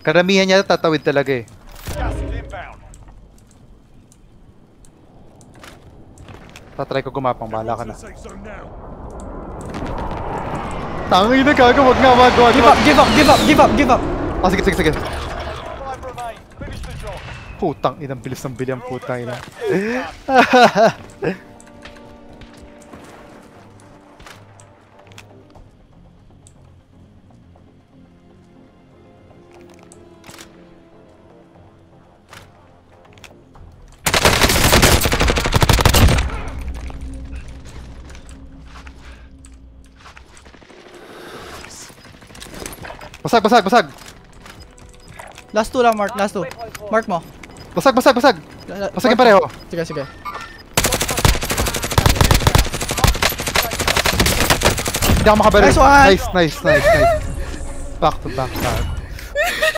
Karamihan niya tatawid talaga eh. Tatry ko gumapang, bahala ka na. Tangin na gago, wag nga, wag. Give up. Ah, sige. Putang inang bilis ng bilyang putang ina. Basag! Last 2 lang, Mark. Last 2. Mark mo. Basag! Basagin pareho. Sige. Hindi ako makabaril. Nice one! Nice. Back to back.